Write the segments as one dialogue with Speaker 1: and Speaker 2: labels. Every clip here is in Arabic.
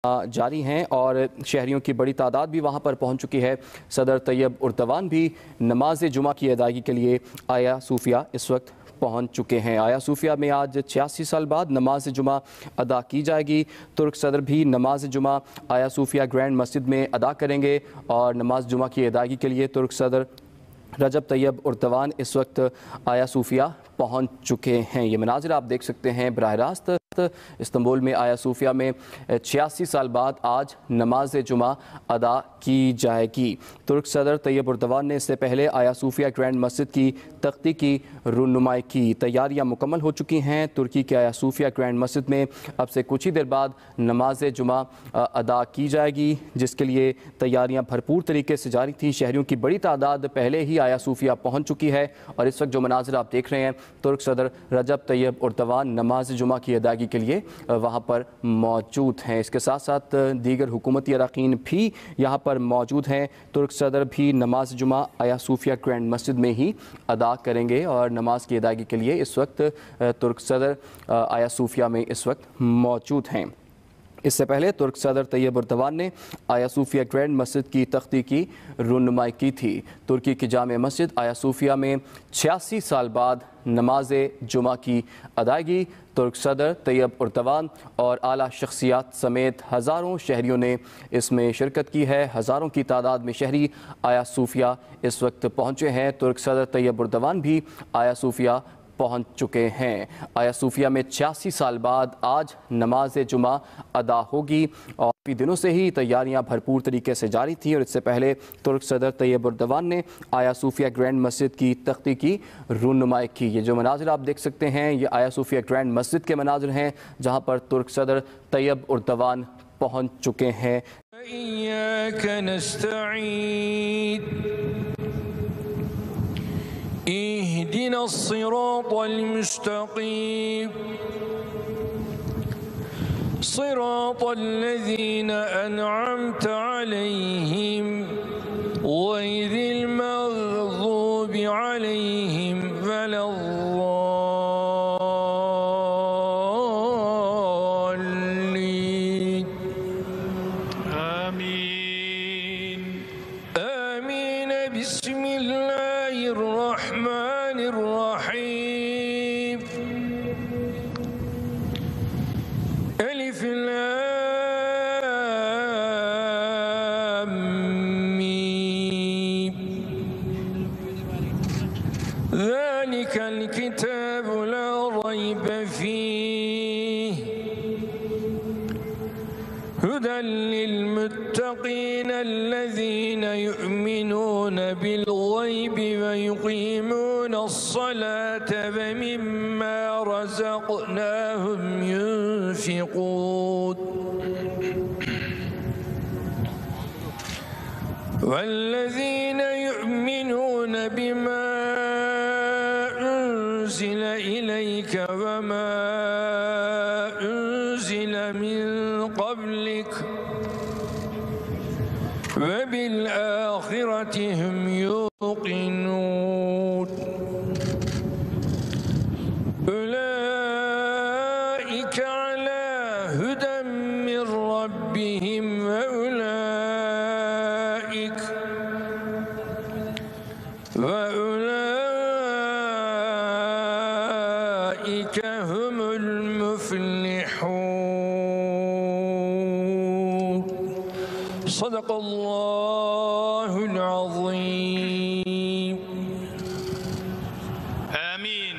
Speaker 1: जारी हैं और शहरियों की बड़ी तादाद भी वहां पर पहुंच चुकी है। सदर तैयब उर्दवान भी नमाज जुमा की अदायगी के लिए आया सूफिया इस वक्त पहुंच चुके हैं। आया सूफिया में आज 86 साल बाद नमाज जुमा अदा की जाएगी। तुर्क सदर भी नमाज जुमा आया सूफिया ग्रैंड मस्जिद में अदा करेंगे और नमाज जुमा की अदायगी के लिए तुर्क सदर रजब तैयब उर्दवान इस वक्त आया सूफिया पहुंच चुके हैं। ये मनाजिर आप देख सकते हैं बराह रास्त इस्तांबुल में आया सूफिया में 86 साल बाद आज नमाज जुमा अदा की जाएगी। तुर्क सदर तैयब उर्दवान ने इससे पहले आया सूफिया ग्रैंड मस्जिद की तख्ती की रुनुमाई की। तैयारियां मुकम्मल हो चुकी हैं। तुर्की के आया सूफिया ग्रैंड मस्जिद में अब से कुछ ही देर बाद नमाज जुमा अदा की जाएगी, जिसके लिए तैयारियां भरपूर तरीके से जारी थी। शहरियों की बड़ी तादाद पहले ही आया सूफिया पहुँच चुकी है और इस वक्त जो मनाजिर आप देख रहे हैं, तुर्क सदर रजब तैयब उर्दवान नमाज जुमा की अदायगी के लिए वहाँ पर मौजूद हैं। इसके साथ साथ दीगर हुकूमती अरकान भी यहाँ पर मौजूद हैं। तुर्क सदर भी नमाज जुमा आया सूफिया ग्रैंड मस्जिद में ही अदा करेंगे और नमाज की अदायगी के लिए इस वक्त तुर्क सदर आया सूफिया में इस वक्त मौजूद हैं। इससे पहले तुर्क सदर तैयब उर्दवान ने आया सूफिया ग्रैंड मस्जिद की तख्ती की रुनुमाई की थी। तुर्की की जामे मस्जिद आया सूफिया में 86 साल बाद नमाज जुमा की अदायगी। तुर्क सदर तैयब उर्दवान और आला शख्सियात समेत हज़ारों शहरियों ने इसमें शिरकत की है। हज़ारों की तादाद में शहरी आया सूफिया इस वक्त पहुँचे हैं। तुर्क सदर तैयब उर्दवान भी आया सूफिया पहुंच चुके हैं। आया सूफिया में 86 साल बाद आज नमाज जुमा अदा होगी और काफ़ी दिनों से ही तैयारियां भरपूर तरीके से जारी थी और इससे पहले तुर्क सदर तैयब उर्दवान ने आया सूफिया ग्रैंड मस्जिद की तख्ती की रुनुमाई की। ये जो मनाजिर आप देख सकते हैं, ये आया सूफिया ग्रैंड मस्जिद के मनाजिर हैं जहां पर तुर्क सदर तैयब उर्दवान पहुंच चुके हैं।
Speaker 2: इहदिना सिरातल मुस्तकीम सिरातल लज़ीना अनअमता अलैहिम गैरिल मग़ज़ूबि अलैहिम वलद्दाल्लीन। आमीन आमीन। बिस्मिल्लाहिर रहमानिर रहीम। अलिफ लाम मीम। ज़ालिकल किताबु ला रैब फीह हुदल लिलमुत्तक़ीन الذين يؤمنون بالغيب ويقيمون الصلاة ومما رزقناهم ينفقون والذين يؤمنون بما أنزل إليك وما أنزل من قبلك وبالآخرة هم يوقنون أولئك على هدى من ربهم وأولئك هم المفلحون. صدق الله العظيم.
Speaker 3: آمين.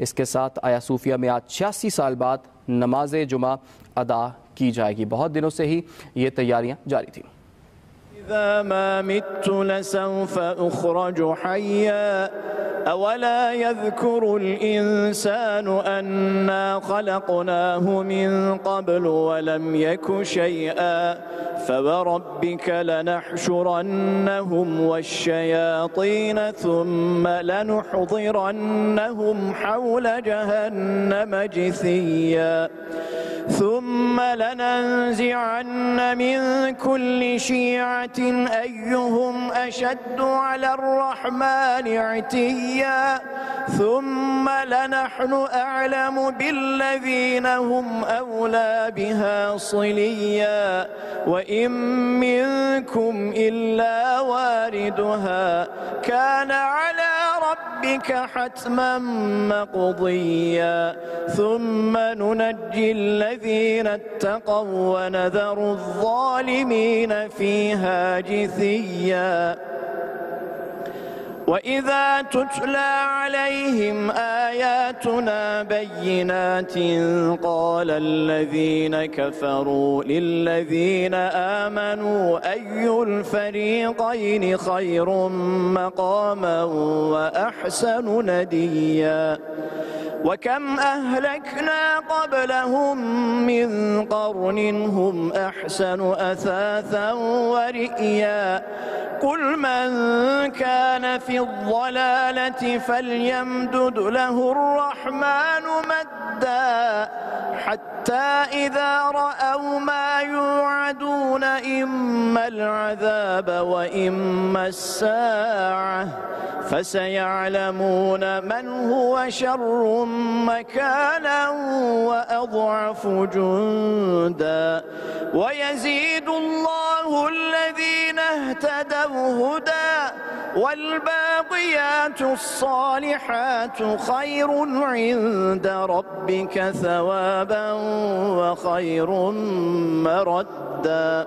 Speaker 1: इसके साथ आया सूफिया में आज 86 साल बाद नमाज जुमा अदा की जाएगी। बहुत दिनों से ही ये तैयारियां जारी थी।
Speaker 3: إذا ما مت لسوف أخرج حيا أولا يذكر الإنسان أنا خلقناه من قبل ولم يك شيئا فوربك لنحشرنهم والشياطين ثم لنحضرنهم حول جهنم جثيا ثم لننزعن من كل شيعة أيهم أشد على الرحمن عتيا ثم لنحن أعلم بالذين هم أولى بها صليا وإن منكم إلا واردها كان على ربك حتما مقضيا ثم ننجي الذين اتقوا ونذر الظالمين فيها جثيا وإذا تتلى عليهم آياتنا بينات قال الذين كفروا للذين آمنوا أي الفريقين خير مقاما وأحسن نديا وكم أهلكنا قبلهم من قرن هم أحسن أثاثا ورئيا قل من كان في الضلالة فليمدد له الرحمن مدا حتى إذا رأوا ما يوعدون إما العذاب وإما الساعة فسيعلمون من هو شر مكانا وأضعف جندا ويزيد الله الذين اهتدوا هدى والباقيات الصالحات خير عند ربك ثوابا وخير مردا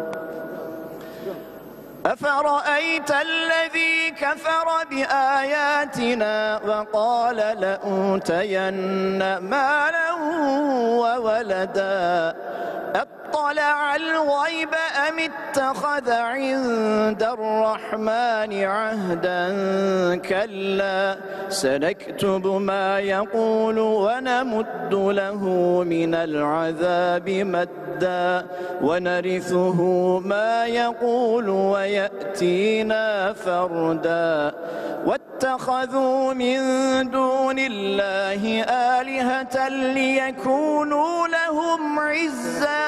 Speaker 3: أفرأيت الذي كفر بآياتنا وقال لأوتين مالا وولدا اطلع الغيب أم اتخذ عند الرحمن عهدا كلا سنكتب ما يقول ونمد له من العذاب مدا ونرثه ما يقول ويأتينا فردا واتخذوا من دون الله آلهة ليكونوا لهم عزا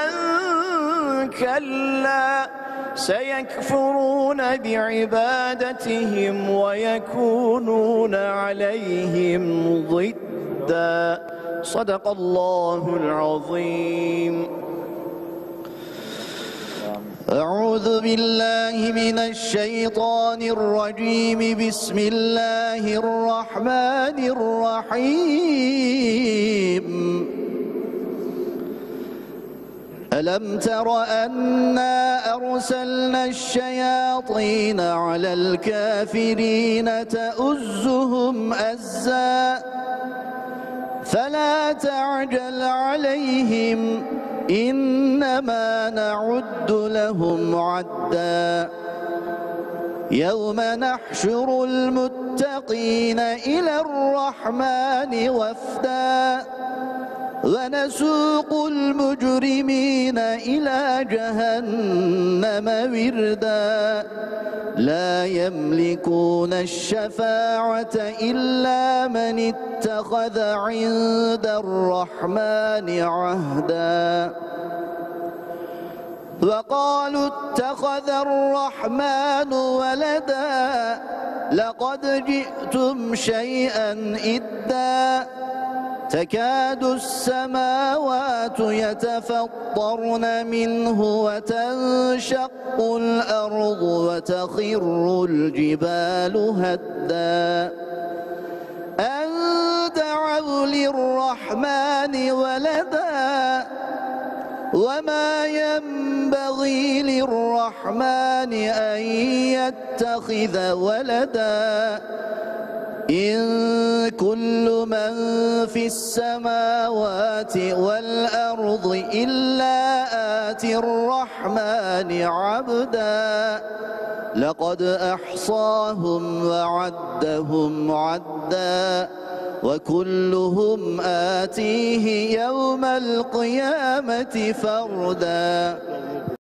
Speaker 3: كلا سيكفرون بعبادتهم ويكونون عليهم ضدا صدق الله العظيم. أعوذ بالله من الشيطان الرجيم بسم الله الرحمن الرحيم ألم تر أنا أرسلنا الشياطين على الكافرين تؤزهم أزا فلا تعجل عليهم إنما نعد لهم عدا يوم نحشر المتقين إلى الرحمن وفدا ونسوق المجرمين إلى جهنم وردا لا يملكون الشفاعة إلا من اتخذ عند الرحمن عهدا وقالوا اتخذ الرحمن ولدا لقد جئتم شيئا إدا تكاد السماوات يتفطرن منه وتنشق الأرض وتخر الجبال هدا أن دعوا للرحمن ولدا وما ينبغي للرحمن أن يتخذ ولدا إن كل من في السماوات والأرض إلا آتي الرحمن عبدا لقد أحصاهم وعدهم عدا وكلهم آتيه يوم القيامة فردا.